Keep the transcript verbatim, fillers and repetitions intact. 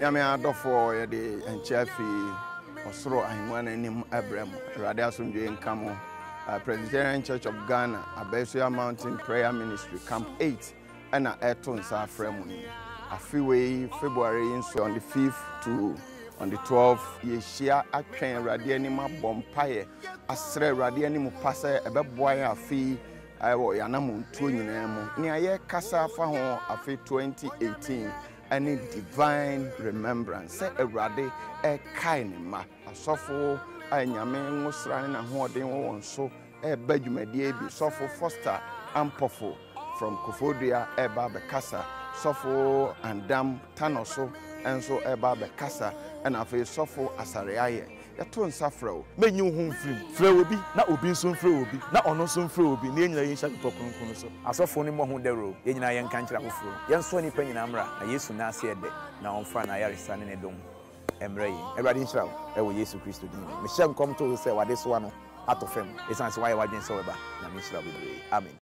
Yame adofo ye de enchefi osoro ahimwa na nim abrem Awurade asomdwe nkamo Presbyterian Church of Ghana Abesia Mountain Prayer Ministry Camp eight and Eton Sa Fremuni. A few way February so on the fifth to on the twelfth ye share atwen Radianima bompaye asre Radianimu pase ebeboya afi ayo yanamu ntuo nyina mu ne aye kasa fa ho afi twenty eighteen any divine remembrance say Awurade e kai ne ma asofo anyame ngusra na hoden won so e badwumadie bi sofo Foster Ampofo from Kofodia eba be kasa sofo andam tanoso enso eba be kasa and afi sofo asareaye yato nsafrao menyu hu mfrim frɛ obi na obi nso mfrɛ obi na ɔno nso mfrɛ obi na enyina yin hyɛ pɔkronkron so asɔfo ne mo ho dɛro yenyina yɛn ka nkyira hoforo yɛn so nipa nyina mra na Yesu na ase ɛdɛ na ɔmfa na yaresa ne ne dom emre yi Awurade nhyira wo ɛwɔ Yesu Kristo din me hyɛ nkom to sɛ wade so ano ato fam esan se waye wadwen sɛ weba na me nhyira bebree amen.